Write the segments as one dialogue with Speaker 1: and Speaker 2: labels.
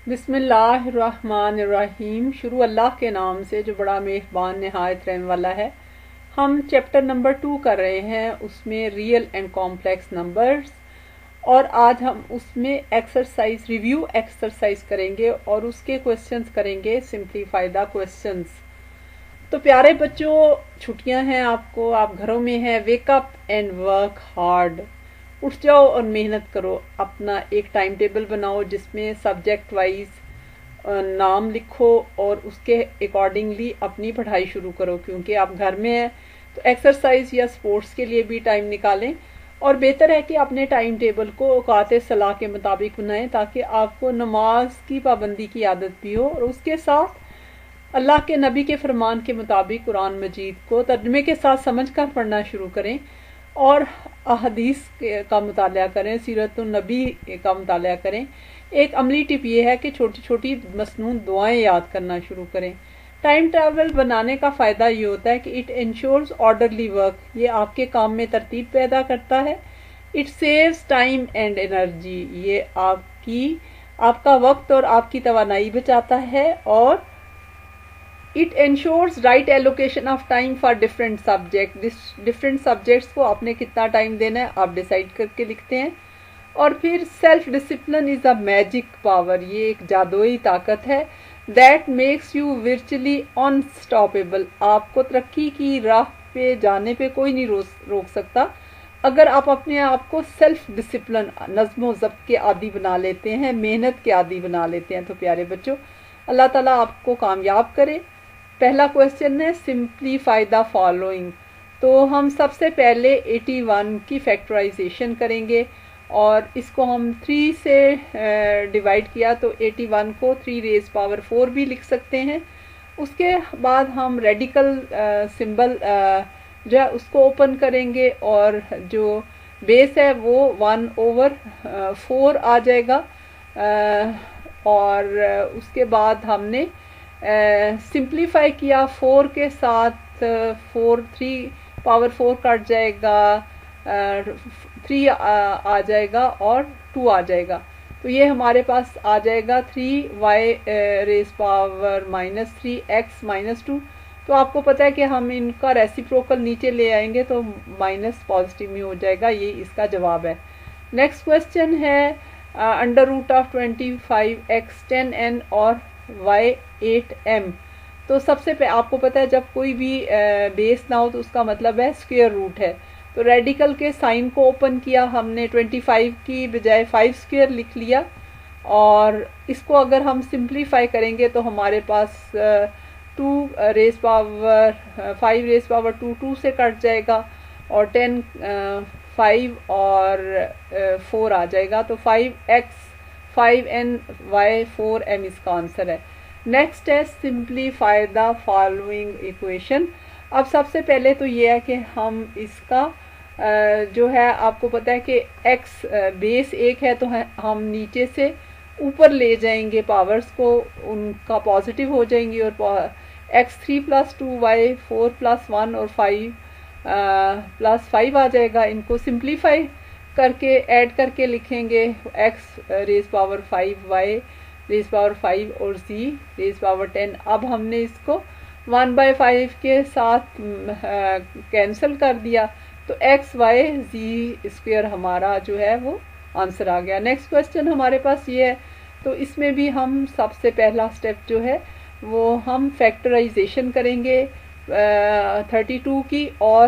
Speaker 1: बिस्मिल्लाहिर्रहमानिर्रहीम। शुरू अल्लाह के नाम से जो बड़ा मेहरबान नहायत रहम वाला है। हम चैप्टर नंबर 2 कर रहे हैं, उसमें रियल एंड कॉम्प्लेक्स नंबर्स, और आज हम उसमें एक्सरसाइज रिव्यू एक्सरसाइज करेंगे और उसके क्वेश्चंस करेंगे, सिंप्लीफाई द क्वेश्चंस। तो प्यारे बच्चों, छुट्टियां हैं आपको, आप घरों में हैं। Wake up and work hard. उठ जाओ और मेहनत करो। अपना एक टाइम टेबल बनाओ जिसमें सब्जेक्ट वाइज नाम लिखो और उसके अकॉर्डिंगली अपनी पढ़ाई शुरू करो, क्योंकि आप घर में हैं तो एक्सरसाइज या स्पोर्ट्स के लिए भी टाइम निकालें। और बेहतर है कि अपने टाइम टेबल को औकात सलाह के मुताबिक बनाएं, ताकि आपको नमाज की पाबंदी की आदत भी हो, और उसके साथ अल्लाह के नबी के फरमान के मुताबिक कुरान मजीद को तर्जमे के साथ समझ कर पढ़ना शुरू करें और अहदीस का मुताला करें, सीरतुन नबी का मुताला करें। एक अमली टिप ये है कि छोटी छोटी मसनून दुआएं याद करना शुरू करें। टाइम टेबल बनाने का फ़ायदा ये होता है कि इट इंश्योर्स ऑर्डरली वर्क, ये आपके काम में तरतीब पैदा करता है। It saves time and energy, ये आपका वक्त और आपकी तवानाई बचाता है। और it ensures right allocation of time for different subject, different subjects को आपने कितना टाइम देना है आप डिसाइड करके लिखते हैं। और फिर self discipline is a magic power, ये एक जादुई ताकत है। That makes you virtually unstoppable, आपको तरक्की की राह पे जाने पे कोई नहीं रोक सकता अगर आप अपने आप को सेल्फ डिसिप्लिन, नज़्म ज़ब्त के आदी बना लेते हैं, मेहनत के आदी बना लेते हैं। तो प्यारे बच्चों, अल्लाह ताला आपको कामयाब करे। पहला क्वेश्चन है सिंप्लीफाई द फॉलोइंग। तो हम सबसे पहले 81 की फैक्टराइजेशन करेंगे और इसको हम 3 से डिवाइड किया तो 81 को 3 रेज़ पावर 4 भी लिख सकते हैं। उसके बाद हम रेडिकल सिंबल जो है उसको ओपन करेंगे और जो बेस है वो 1/4 आ जाएगा। और उसके बाद हमने सिंप्लीफाई किया 4 के साथ, 3 पावर 4 कट जाएगा, 3 आ जाएगा और 2 आ जाएगा। तो ये हमारे पास आ जाएगा 3y रेज़ पावर -3x-2। तो आपको पता है कि हम इनका रेसिप्रोकल नीचे ले आएंगे तो माइनस पॉजिटिव में हो जाएगा। ये इसका जवाब है। नेक्स्ट क्वेश्चन है √25x 10n और y 8m। तो सबसे पहले आपको पता है जब कोई भी बेस ना हो तो उसका मतलब है स्क्वायर रूट है। तो रेडिकल के साइन को ओपन किया हमने, 25 की बजाय 5 स्क्वायर लिख लिया। और इसको अगर हम सिंप्लीफाई करेंगे तो हमारे पास 5 रेज़ पावर 2 से कट जाएगा और 10 5 और 4 आ जाएगा। तो 5x 5n y 4m इसका आंसर है। नेक्स्ट है सिंप्लीफाई द फॉलोइंग इक्वेशन। अब सबसे पहले तो ये है कि हम इसका जो है, आपको पता है कि x बेस 1 है तो हम नीचे से ऊपर ले जाएंगे, पावर्स को उनका पॉजिटिव हो जाएंगी और x3 + 2 y 4 + 1 और 5 + 5 आ जाएगा। इनको सिंप्लीफाई करके ऐड करके लिखेंगे x raise power 5 y raise power 5 और z रेज़ पावर 10। अब हमने इसको 1/5 के साथ कैंसिल कर दिया तो x y z स्क्वायर हमारा जो है वो आंसर आ गया। नेक्स्ट क्वेश्चन हमारे पास ये है, तो इसमें भी हम सबसे पहला स्टेप जो है वो हम फैक्टराइजेशन करेंगे 32 की और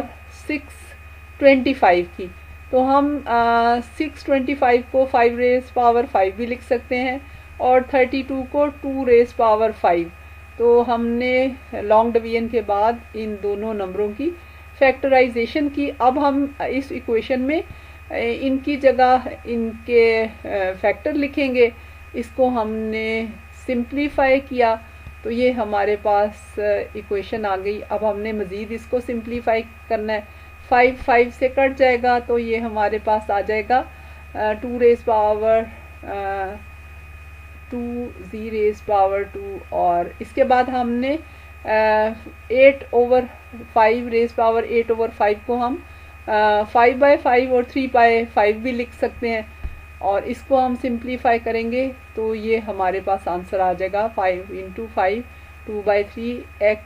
Speaker 1: 625 की। तो हम 625 को 5 रेज़ पावर 5 भी लिख सकते हैं और 32 को 2 रेज़ पावर 5। तो हमने लॉन्ग डिवीजन के बाद इन दोनों नंबरों की फैक्टराइजेशन की। अब हम इस इक्वेशन में इनकी जगह इनके फैक्टर लिखेंगे। इसको हमने सिंप्लीफाई किया तो ये हमारे पास इक्वेशन आ गई। अब हमने मज़ीद इसको सिंप्लीफाई करना है। 5 से कट जाएगा तो ये हमारे पास आ जाएगा 2 raise power 2 z raise power 2। और इसके बाद हमने 8/5 रेज़ पावर 8/5 को हम 5/5 और 3/5 भी लिख सकते हैं। और इसको हम सिंप्लीफाई करेंगे तो ये हमारे पास आंसर आ जाएगा 5 इंटू 5 2/3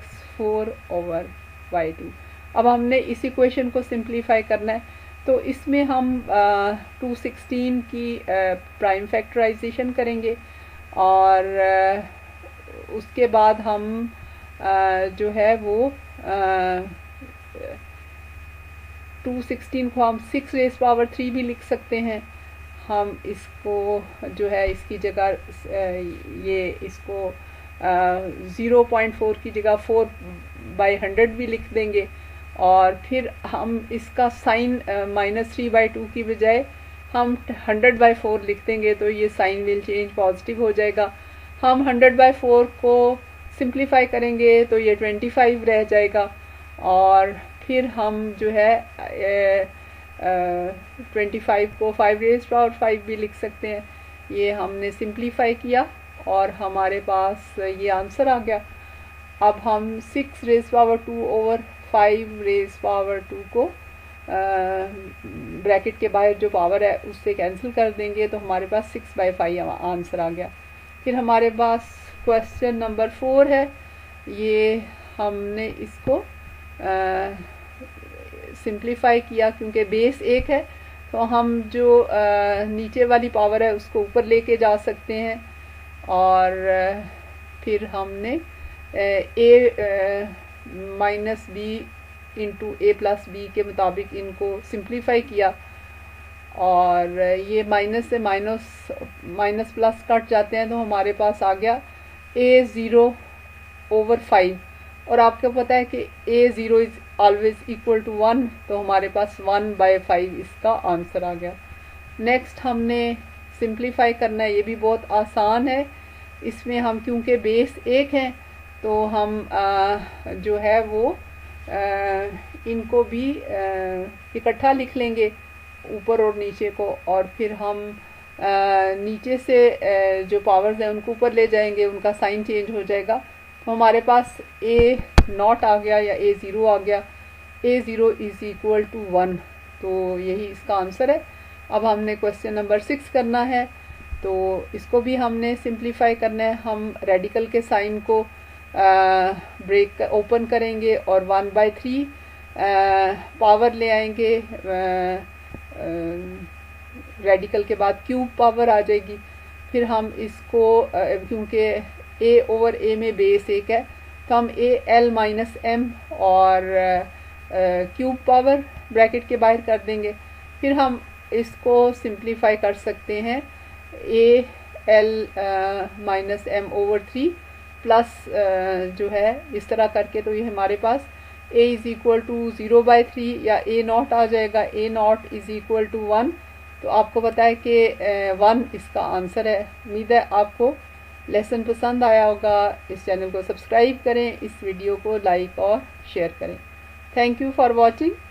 Speaker 1: x4/2। अब हमने इस इक्वेशन को सिंप्लीफाई करना है, तो इसमें हम 216 की प्राइम फैक्टराइजेशन करेंगे और उसके बाद हम जो है वो 216 को हम 6⁻³ भी लिख सकते हैं। हम इसको जो है इसकी जगह ये इसको 0.4 की जगह 4/100 भी लिख देंगे और फिर हम इसका साइन -3/2 की बजाय हम 100/4 लिख देंगे, तो ये साइन विल चेंज पॉजिटिव हो जाएगा। हम 100/4 को सिंप्लीफाई करेंगे तो ये 25 रह जाएगा और फिर हम जो है 25 को 5⁻5 भी लिख सकते हैं। ये हमने सिंप्लीफाई किया और हमारे पास ये आंसर आ गया। अब हम 6⁻²/5⁻² को ब्रैकेट के बाहर जो पावर है उससे कैंसिल कर देंगे, तो हमारे पास 6/5 आंसर आ गया। फिर हमारे पास क्वेश्चन नंबर 4 है। ये हमने इसको सिंप्लीफाई किया क्योंकि बेस 1 है, तो हम जो नीचे वाली पावर है उसको ऊपर लेके जा सकते हैं और फिर हमने a -b इंटू a+b के मुताबिक इनको सिंप्लीफाई किया और ये माइनस से माइनस प्लस कट जाते हैं, तो हमारे पास आ गया a0/5 और आपको पता है कि a0 is always equal to 1, तो हमारे पास 1/5 इसका आंसर आ गया। नेक्स्ट हमने सिंप्लीफाई करना है, ये भी बहुत आसान है। इसमें हम क्योंकि बेस 1 है तो हम जो है वो इनको भी इकट्ठा लिख लेंगे ऊपर और नीचे को, और फिर हम नीचे से जो पावर्स हैं उनको ऊपर ले जाएंगे, उनका साइन चेंज हो जाएगा, तो हमारे पास a0 आ गया या a0 आ गया। a0 इज इक्वल टू 1, तो यही इसका आंसर है। अब हमने क्वेश्चन नंबर 6 करना है, तो इसको भी हमने सिंप्लीफाई करना है। हम रेडिकल के साइन को ब्रेक ओपन करेंगे और 1/3 पावर ले आएंगे, रेडिकल के बाद क्यूब पावर आ जाएगी। फिर हम इसको क्योंकि a/a में बेस 1 है तो हम al-m और क्यूब पावर ब्रैकेट के बाहर कर देंगे। फिर हम इसको सिंप्लीफाई कर सकते हैं al-m/3 प्लस जो है इस तरह करके, तो ये हमारे पास a इज इक्वल टू 0/3 या a0 आ जाएगा। a0 इज इक्वल टू 1, तो आपको पता है कि 1 इसका आंसर है। उम्मीद है आपको लेसन पसंद आया होगा। इस चैनल को सब्सक्राइब करें, इस वीडियो को लाइक और शेयर करें। Thank you for watching.